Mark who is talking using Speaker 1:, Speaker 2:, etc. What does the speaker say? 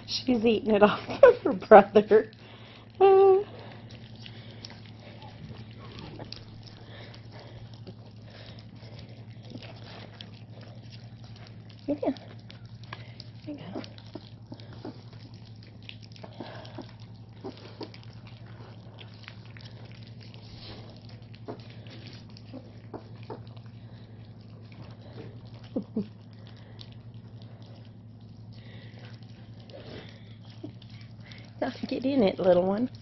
Speaker 1: She's eating it off of her brother. Yeah. There you go. Get in it, little one.